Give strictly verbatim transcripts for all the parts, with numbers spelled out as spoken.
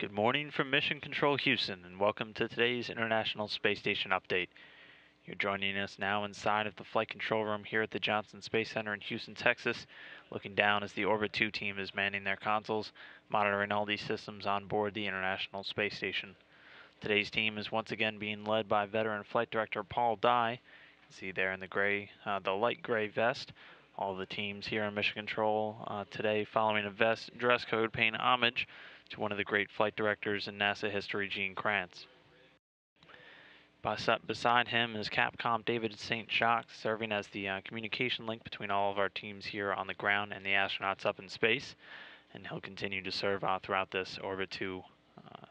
Good morning from Mission Control Houston, and welcome to today's International Space Station update. You're joining us now inside of the flight control room here at the Johnson Space Center in Houston, Texas, looking down as the Orbit two team is manning their consoles, monitoring all these systems on board the International Space Station. Today's team is once again being led by veteran flight director Paul Dye. You can see there in the gray, uh, the light gray vest. All the teams here in Mission Control uh, today following a vest dress code paying homage to one of the great flight directors in NASA history, Gene Kranz. Beside him is Capcom David Saint Jacques, serving as the uh, communication link between all of our teams here on the ground and the astronauts up in space, and he'll continue to serve uh, throughout this Orbit two uh,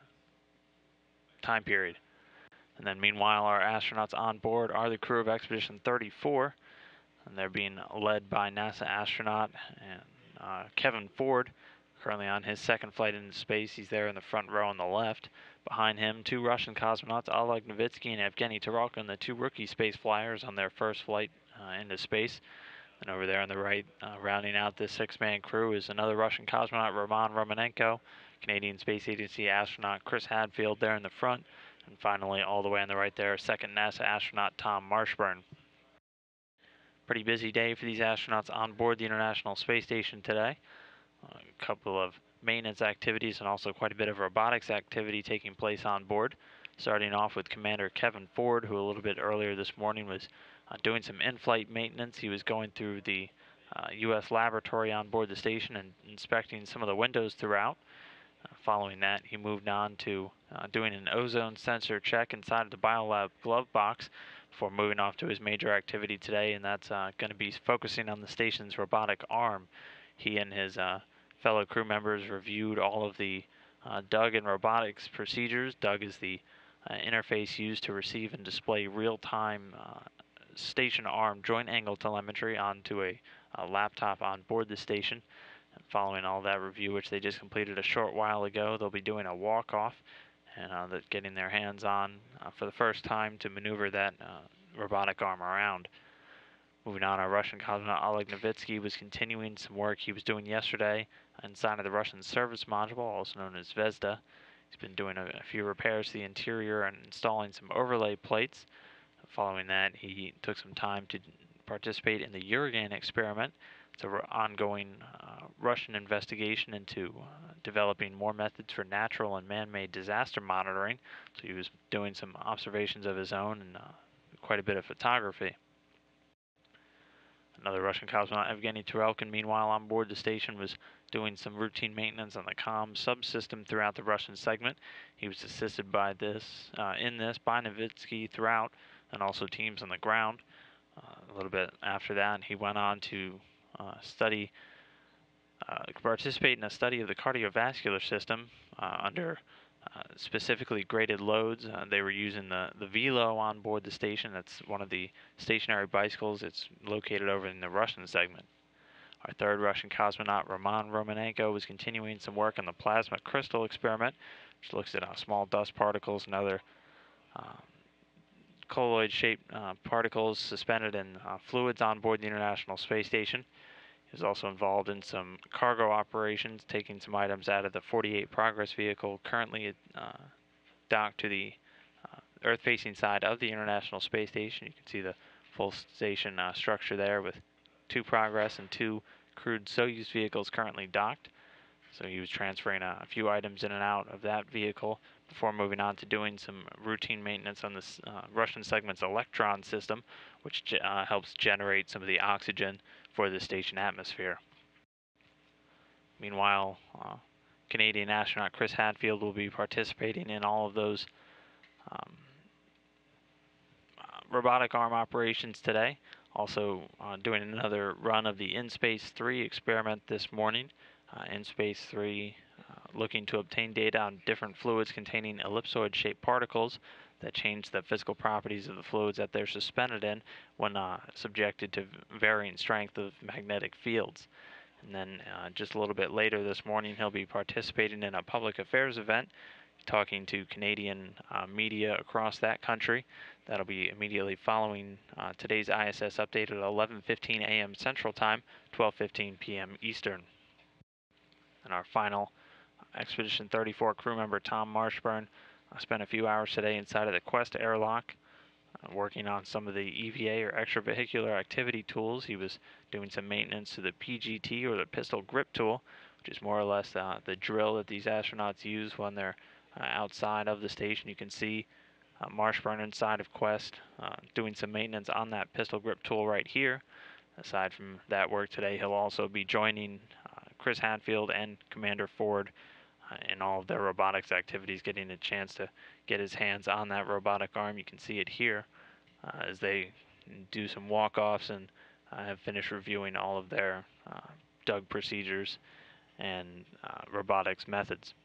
time period. And then meanwhile, our astronauts on board are the crew of Expedition thirty-four, and they're being led by NASA astronaut and uh, Kevin Ford, currently on his second flight into space. He's there in the front row on the left. Behind him, two Russian cosmonauts, OLEG NOVITSKIY and EVCENY TARELKIN, the two rookie space flyers on their first flight uh, into space. And over there on the right, uh, rounding out this six-man crew, is another Russian cosmonaut, Roman Romanenko, Canadian Space Agency astronaut Chris Hadfield there in the front, and finally, all the way on the right there, second NASA astronaut Tom MARSHBURN. Pretty busy day for these astronauts on board the International Space Station today. A couple of maintenance activities and also quite a bit of robotics activity taking place on board. Starting off with Commander Kevin Ford, who a little bit earlier this morning was uh, doing some in-flight maintenance. He was going through the uh, U S laboratory on board the station and inspecting some of the windows throughout. Uh, following that, he moved on to uh, doing an ozone sensor check inside of the Biolab glove box before moving off to his major activity today, and that's uh, going to be focusing on the station's robotic arm. He and his uh, fellow crew members reviewed all of the uh, D U G and robotics procedures. D U G is the uh, interface used to receive and display real-time uh, station arm joint angle telemetry onto a, a laptop on board the station. And following all that review, which they just completed a short while ago, they'll be doing a walk-off and uh, getting their hands on uh, for the first time to maneuver that uh, robotic arm around. Moving on, our Russian cosmonaut Oleg Novitsky was continuing some work he was doing yesterday inside of the Russian service module, also known as Zvezda. He's been doing a, a few repairs to the interior and installing some overlay plates. Following that, he took some time to participate in the Uragan experiment. It's an ongoing uh, Russian investigation into uh, developing more methods for natural and man-made disaster monitoring. So he was doing some observations of his own and uh, quite a bit of photography. Another Russian cosmonaut, Evgeny Tarelkin, meanwhile on board the station, was doing some routine maintenance on the comm subsystem throughout the Russian segment. He was assisted by this, uh, in this by Novitsky throughout, and also teams on the ground. Uh, a little bit after that, he went on to uh, study, uh, participate in a study of the cardiovascular system uh, under Uh, specifically graded loads. Uh, they were using the, the Velo on board the station. That's one of the stationary bicycles. It's located over in the Russian segment. Our third Russian cosmonaut, Roman Romanenko, was continuing some work on the plasma crystal experiment, which looks at uh, small dust particles and other uh, colloid-shaped uh, particles suspended in uh, fluids on board the International Space Station. He was also involved in some cargo operations, taking some items out of the forty-eight Progress vehicle currently uh, docked to the uh, Earth-facing side of the International Space Station. You can see the full station uh, structure there with two Progress and two crewed Soyuz vehicles currently docked. So he was transferring a, a few items in and out of that vehicle before moving on to doing some routine maintenance on this uh, Russian segment's Electron system, which uh, helps generate some of the oxygen for the station atmosphere. Meanwhile, uh, Canadian astronaut Chris Hadfield will be participating in all of those um, uh, robotic arm operations today. Also uh, doing another run of the InSpace three experiment this morning. Uh, InSpace three uh, looking to obtain data on different fluids containing ellipsoid-shaped particles that change the physical properties of the fluids that they're suspended in when uh, subjected to varying strength of magnetic fields. And then uh, just a little bit later this morning, he'll be participating in a public affairs event, talking to Canadian uh, media across that country. That'll be immediately following uh, today's I S S update at eleven fifteen a m Central Time, twelve fifteen p m Eastern. And our final Expedition thirty-four crew member Tom Marshburn uh, spent a few hours today inside of the Quest airlock uh, working on some of the E V A or extravehicular activity tools. He was doing some maintenance to the P G T or the pistol grip tool, which is more or less uh, the drill that these astronauts use when they're uh, outside of the station. You can see uh, Marshburn inside of Quest uh, doing some maintenance on that pistol grip tool right here. Aside from that work today, he'll also be joining uh, Chris Hadfield and Commander Ford uh, in all of their robotics activities, getting a chance to get his hands on that robotic arm. You can see it here uh, as they do some walk-offs and uh, have finished reviewing all of their uh, D U G procedures and uh, robotics methods.